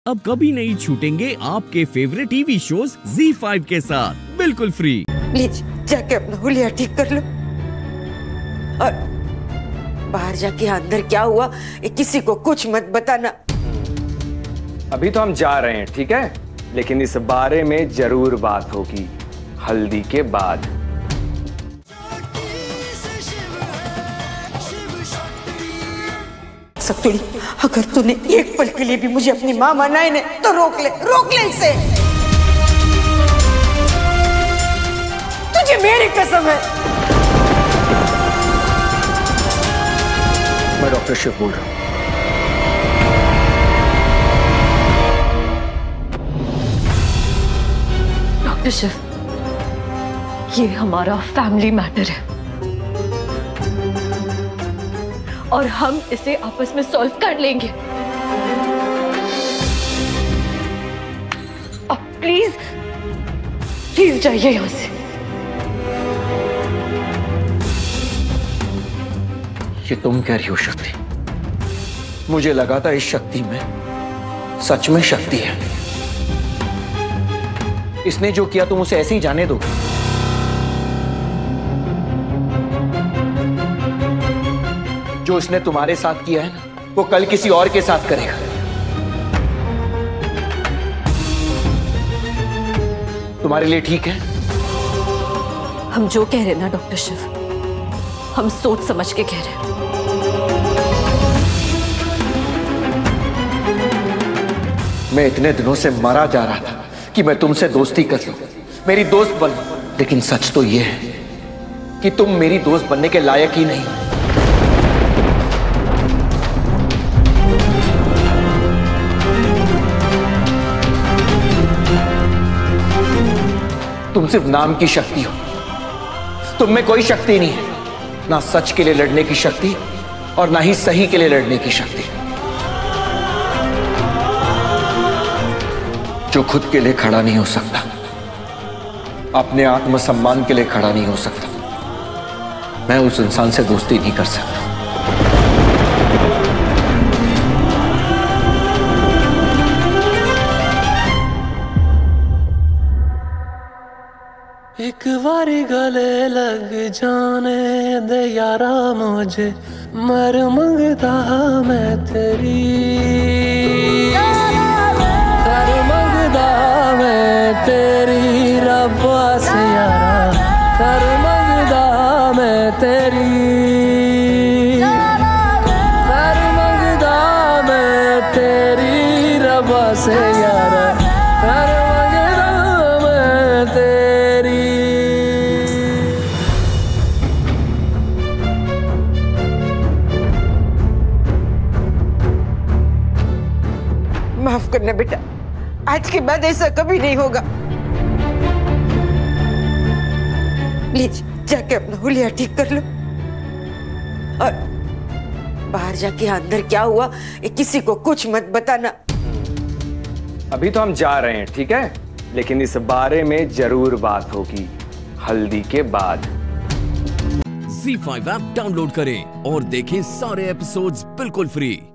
अब कभी नहीं छूटेंगे आपके फेवरेट टीवी शोज ZEE5 के साथ बिल्कुल फ्री। प्लीज जाके अपना हुलिया ठीक कर लो और बाहर जाके अंदर क्या हुआ ये किसी को कुछ मत बताना। अभी तो हम जा रहे हैं, ठीक है, लेकिन इस बारे में जरूर बात होगी हल्दी के बाद। सतुड़ी, अगर तूने एक पल के लिए भी मुझे अपनी मां माना है तो रोक ले इसे। तुझे मेरी कसम है। मैं डॉक्टर शिव बोल रहा हूं। डॉक्टर शिव, ये हमारा फैमिली मैटर है और हम इसे आपस में सॉल्व कर लेंगे। अब प्लीज जाइए यहां से। ये तुम कह रही हो शक्ति? मुझे लगा था इस शक्ति में सच में शक्ति है। इसने जो किया तुम उसे ऐसे ही जाने दो? जो इसने तुम्हारे साथ किया है ना, वो कल किसी और के साथ करेगा। तुम्हारे लिए ठीक है? हम जो कह रहे हैं ना डॉक्टर शिव, हम सोच समझ के कह रहे हैं। मैं इतने दिनों से मरा जा रहा था कि मैं तुमसे दोस्ती कर लूं, मेरी दोस्त बन, लेकिन सच तो यह है कि तुम मेरी दोस्त बनने के लायक ही नहीं। तुम सिर्फ नाम की शक्ति हो, तुम में कोई शक्ति नहीं है, ना सच के लिए लड़ने की शक्ति और ना ही सही के लिए लड़ने की शक्ति। जो खुद के लिए खड़ा नहीं हो सकता, अपने आत्मसम्मान के लिए खड़ा नहीं हो सकता, मैं उस इंसान से दोस्ती नहीं कर सकता। एक बारी गले लग जाने दे यारा मुझे, मर मंगता मैं तेरी, कर मंगता मैं तेरी रब्बा से यारा, कर मंगता मैं तेरी, कर मंगता मैं तेरी रब्बा से यारा, कर मंगता मैं तेरी। माफ करना बेटा, आज के बाद ऐसा कभी नहीं होगा। प्लीज जाके अपना हुलिया ठीक कर लो और बाहर जाके अंदर क्या हुआ ये किसी को कुछ मत बताना। अभी तो हम जा रहे हैं, ठीक है, लेकिन इस बारे में जरूर बात होगी हल्दी के बाद। ZEE5 ऐप डाउनलोड करें और देखें सारे एपिसोड्स बिल्कुल फ्री।